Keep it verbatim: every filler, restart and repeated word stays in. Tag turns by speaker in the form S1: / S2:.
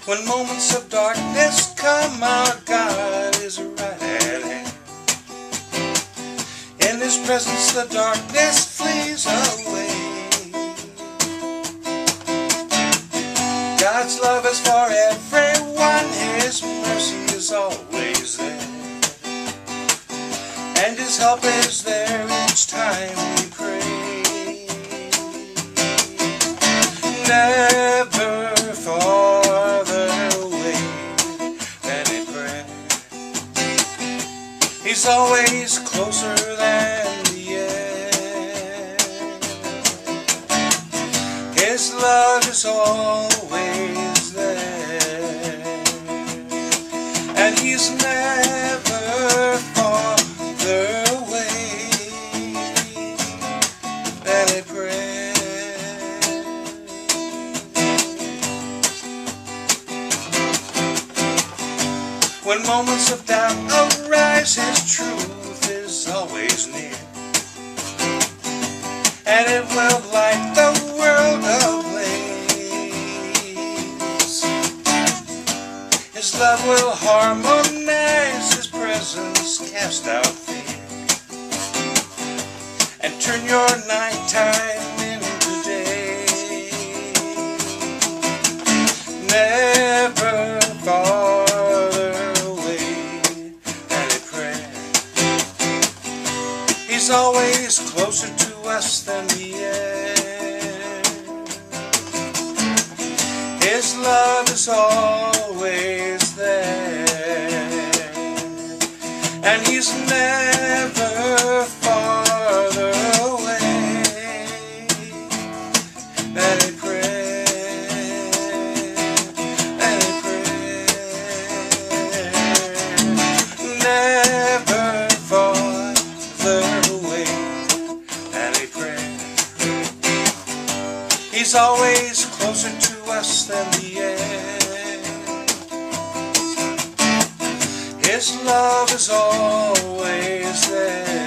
S1: When moments of darkness come, our God is right at hand. In His presence the darkness flees away. God's love is for everyone, His mercy is always there, and His help is there each time we pray. Never farther away than in prayer. He's always closer than the air. His love is always there, and He's never farther away than in prayer. When moments of doubt arise, His truth is always near, and it will light the world ablaze. His love will harmonize, His presence cast out fear, and turn your nighttime into day. Never farther away than in prayer. He's always closer to us than the air. His love is always there, and He's never farther away than in prayer, than in prayer. Never farther away than in prayer. He's always closer to us than the air. His love is always there,